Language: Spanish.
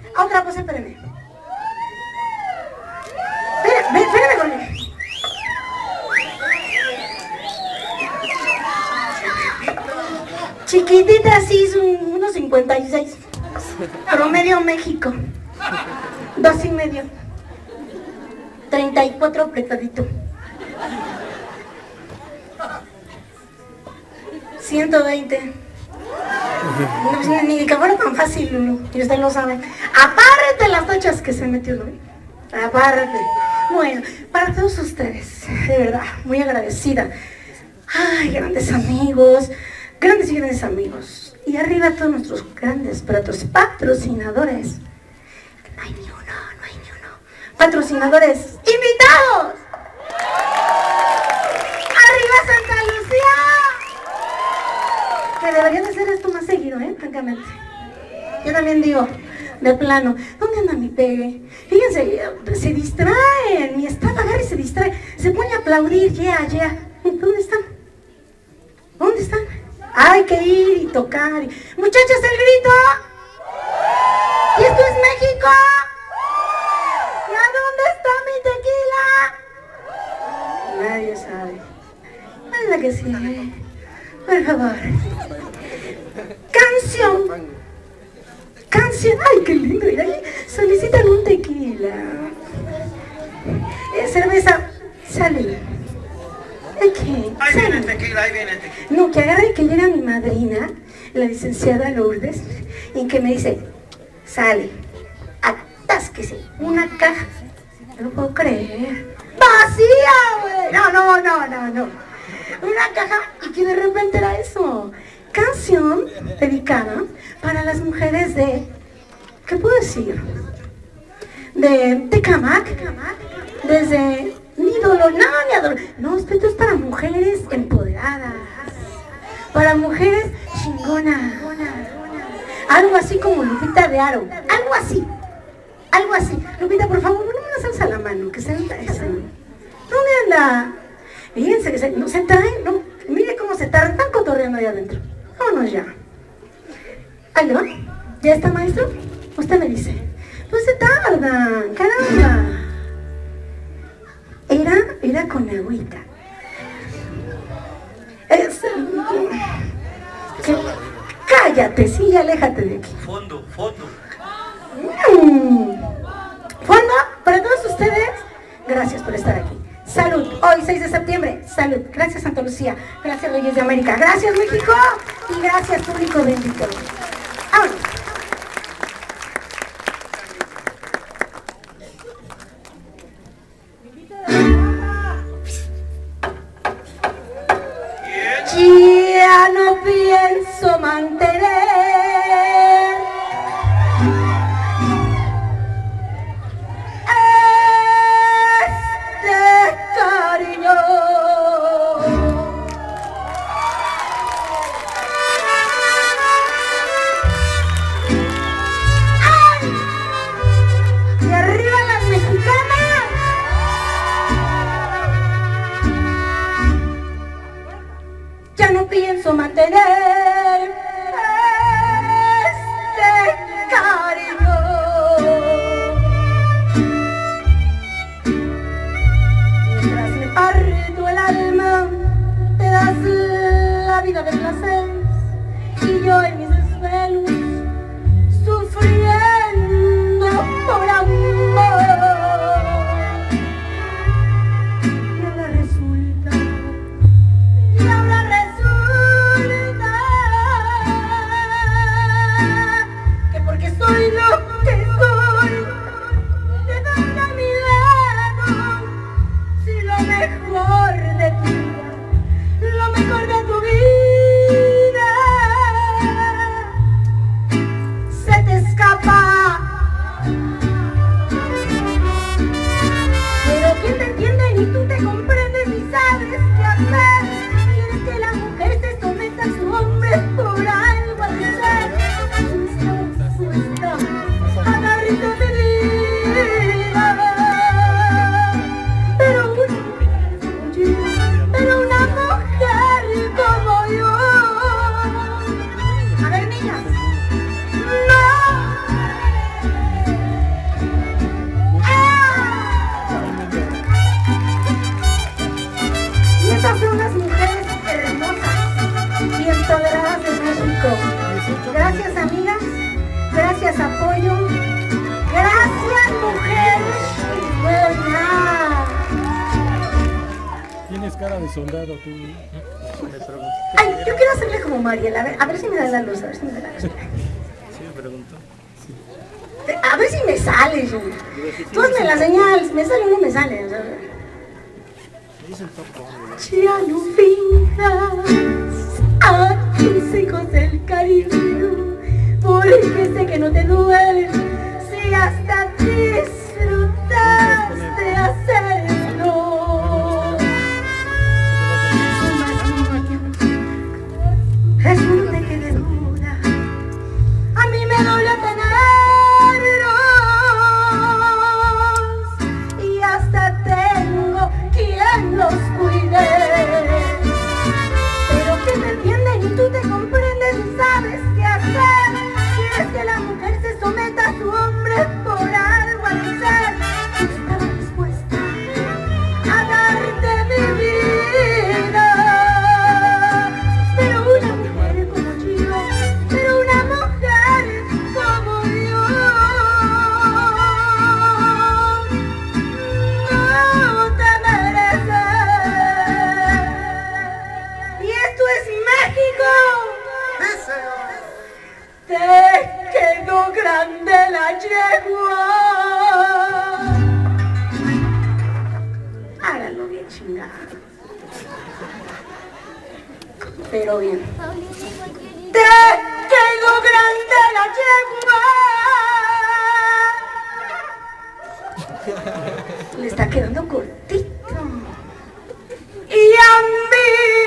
A otra pose, espérenme. Espérame conmigo. Chiquitita, sí, es unos 56. Promedio México. 2,5. 34 apretadito. 120. No, pues, ni que fuera tan fácil, Lulu. Y usted lo sabe. Apárrate las tachas que se metió, ¿no? Apárrate. Bueno, para todos ustedes, de verdad, muy agradecida. Ay, grandes amigos. Grandes y grandes amigos. Y arriba todos nuestros grandes patrocinadores. No hay ni uno. Patrocinadores invitados. ¡Arriba Santa Lucía! Que deberían de hacer esto más seguido, francamente. Yo también digo, de plano, ¿dónde anda mi pegue? Fíjense, se distraen, mi staff agarra y se distrae, se pone a aplaudir, yeah. ¿Dónde están? ¿Dónde están? Hay que ir y tocar. Muchachos, el grito. ¿Y esto es México? ¿Y a dónde está mi tequila? Nadie sabe. Es la que sigue. Por favor. Canción. Ay, qué lindo. Y ahí solicitan un tequila. Cerveza. Salud. Okay. Ahí viene el tequila. No, que agarre y que llega mi madrina, la licenciada Lourdes, y que me dice, sale, atásquese, una caja. No lo puedo creer. ¡Vacía, güey! No. Una caja, y que de repente era eso. Canción dedicada para las mujeres de, ¿qué puedo decir? De Tecamac, desde ni dolor, ni ador. No, esto es para mujeres empoderadas, para mujeres chingonas. Algo así como Lupita de Aro, algo así. Lupita, por favor, ponme una salsa a la mano, que se nota esa. ¿Dónde anda? Fíjense que se traen, no, mire cómo se tardan, están cotorreando ahí adentro. Vámonos ya. Ahí le va. ¿Ya está, maestro? Usted me dice. Pues se tardan, caramba. Era con agüita. Cállate, sí, y aléjate de aquí. Fondo. Fondo, para todos ustedes, gracias por estar aquí. Salud, hoy 6 de septiembre, salud. Gracias Santa Lucía, gracias Reyes de América, gracias México y gracias público bendito. Vámonos. Ya no pienso mantener este cariño. tienes cara de soldado tú. Ay, yo quiero hacerle como Mariela. A ver si me da la luz, a ver si me da la luz. Sí, me preguntó. A ver si me sale, Junior. Tú hazme la señal, si me sale o no me sale. Ya no finjas a tus hijos el cariño, porque sé que no te duele si hasta disfrutaste hacerlo. Es un te quede duda, a mí me dolió tenerlos y hasta tengo quien los cuide, pero que me entienden y tú te comprendes y sabes qué hacer. Quieres que la mujer se someta a su hombre por algo al ser. Estaba dispuesta a darte mi vida, pero una mujer como yo, pero una mujer como yo no te mereces. Y esto es México. Te quedó grande la yegua. Háganlo bien, chingada. Pero bien. Te quedó grande la yegua. Le está quedando cortito. Y a mí